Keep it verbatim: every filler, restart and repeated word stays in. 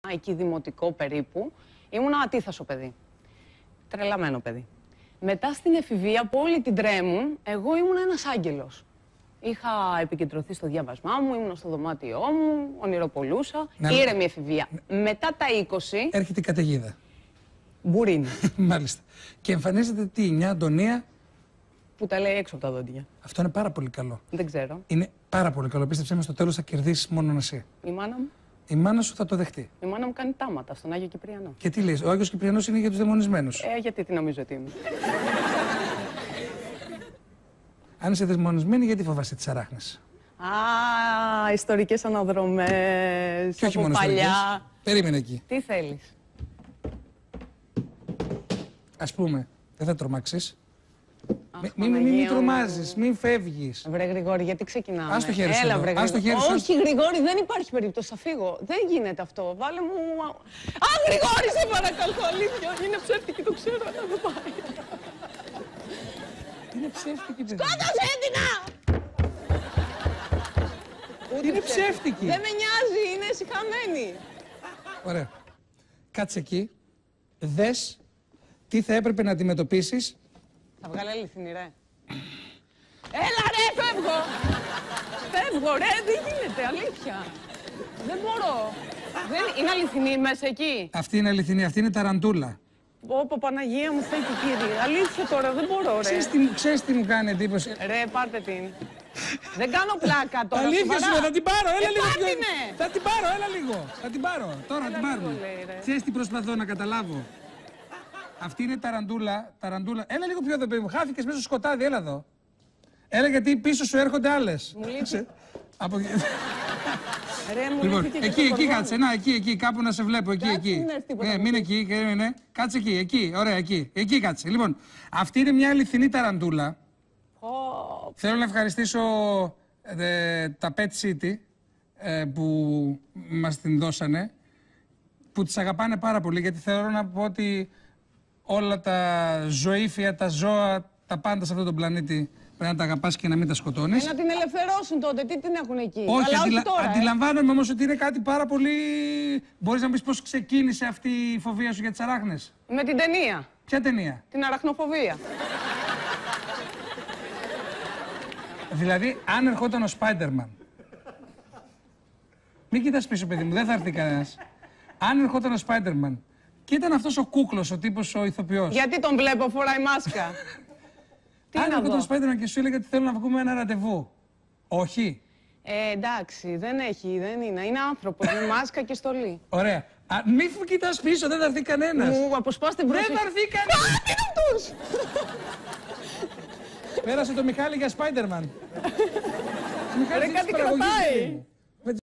εκεί δημοτικό περίπου, ήμουν ατίθασο παιδί. Τρελαμένο παιδί. Μετά στην εφηβεία που όλοι την τρέμουν, εγώ ήμουν ένας άγγελος. Είχα επικεντρωθεί στο διάβασμά μου, ήμουν στο δωμάτιό μου, ονειροπολούσα, να... ήρεμη εφηβεία. Μετά τα είκοσι... Έρχεται η καταιγίδα. Μπουρίνι. Μάλιστα. Και εμφανίζεται τι, μια Αντωνία... που τα λέει έξω από τα δόντια. Αυτό είναι πάρα πολύ καλό. Δεν ξέρω. Είναι πάρα πολύ καλό. Πίστεψέ με, στο τέλος θα κερδίσεις μόνο εσύ. Η μάνα μου. Η μάνα σου θα το δεχτεί. Η μάνα μου κάνει τάματα στον Άγιο Κυπριανό. Και τι λες, ο Άγιος Κυπριανός είναι για τους δαιμονισμένους. Ε, γιατί τι νομίζω ότι είμαι. Αν είσαι δαιμονισμένη, γιατί φοβάσαι τις αράχνες. Α, ιστορικές αναδρομές. Και όχι από μόνο παλιά. ιστορικές. Περίμενε εκεί. Τι θέλεις. Ας πούμε, δεν θα τρομάξεις. Αχ, Μην μη, μη, μη τρομάζεις, μην φεύγεις. Βρε Γρηγόρη, γιατί ξεκινάμε. Ας το χέρι σου Έλα, εδώ. βρε, Ας το χέρι σου. Όχι, Γρηγόρη, δεν υπάρχει περίπτωση. Θα φύγω. Δεν γίνεται αυτό. Βάλε μου. Α, Γρηγόρη, σε παρακαλώ, αλήθεια. Είναι ψεύτικη, το ξέρω, αλλά δεν πάει. Είναι ψεύτικη, παιδί. Σκότωσε την! Είναι ψεύτικη. Δεν με νοιάζει, είναι σιχαμένη. Ωραία. Κάτσε εκεί. Δες τι θα έπρεπε να αντιμετωπίσεις. Θα βγάλει αληθινή, ρε. Έλα, ρε, φεύγω. Φεύγω, ρε, δεν γίνεται, αλήθεια. Δεν μπορώ. Δεν... Είναι αληθινή μέσα εκεί. Αυτή είναι αληθινή, αυτή είναι ταραντούλα. Ωπω, Παναγία μου, θέλει κύριε. Αλήθεια τώρα, δεν μπορώ, ρε. Ξέρεις τι, ξέρεις τι μου κάνει εντύπωση. Ρε, πάρτε την. Δεν κάνω πλάκα τώρα. Αλήθεια σου, θα την πάρω, έλα ε, λίγο. Πάρτε Πιο... Θα την πάρω, έλα λίγο. Θα την πάρω, τώρα έλα την πάρω. Ξέρεις τι προσπαθώ να καταλάβω. Αυτή είναι ταραντούλα, ταραντούλα. Έλα λίγο πιο εδώ, παιδί μου. Χάθηκες μέσα στο σκοτάδι, έλα εδώ. Έλα γιατί πίσω σου έρχονται άλλες. Μου λείπει. Από... Ρε, μου λοιπόν, λείπει και εκεί, το εκεί κάτσε, να, εκεί, εκεί, κάπου να σε βλέπω, εκεί, κάτσε, εκεί. Ναι, ε, μην εκεί, ναι, ναι. Κάτσε εκεί, εκεί, ωραία, εκεί, εκεί κάτσε. Λοιπόν, αυτή είναι μια αληθινή ταραντούλα. Oh. Θέλω να ευχαριστήσω ε, τα Pet City ε, που μας την δώσανε, που τις αγαπάνε πάρα πολύ, γιατί θέλω να πω ότι όλα τα ζωήφια, τα ζώα, τα πάντα σε αυτόν τον πλανήτη πρέπει να τα αγαπάς και να μην τα σκοτώνεις. Ε, να την ελευθερώσουν τότε, τι την έχουν εκεί. Όχι, αλλά αντιλα... όχι τώρα, αντιλαμβάνομαι όμως ότι είναι κάτι πάρα πολύ... Μπορείς να πεις πώς ξεκίνησε αυτή η φοβία σου για τις αράχνες. Με την ταινία. Ποια ταινία? Την αραχνοφοβία. Δηλαδή, αν ερχόταν ο Spider-Man... Μην κοιτάς πίσω, παιδί μου, δεν θα έρθει κανένας. Αν ερχόταν ο Spider-Man και ήταν αυτός ο κούκλος, ο τύπος, ο ηθοποιός. Γιατί τον βλέπω, φοράει μάσκα. Τι αν να ερχόταν ο δω. Spider-Man και σου έλεγε ότι θέλω να βγούμε ένα ραντεβού. Όχι. Ε, εντάξει, δεν έχει, δεν είναι. Είναι άνθρωπος με μάσκα και στολή. Ωραία. Α, μη κοιτάς πίσω, δεν θα έρθει κανένας. Μου αποσπάς την προσοχή. Δεν θα έρθει κανένας. Α, τι είναι αυτός! Πέρασε το Μιχάλη για Spider-Man. Ρε, κάτι κρατάει.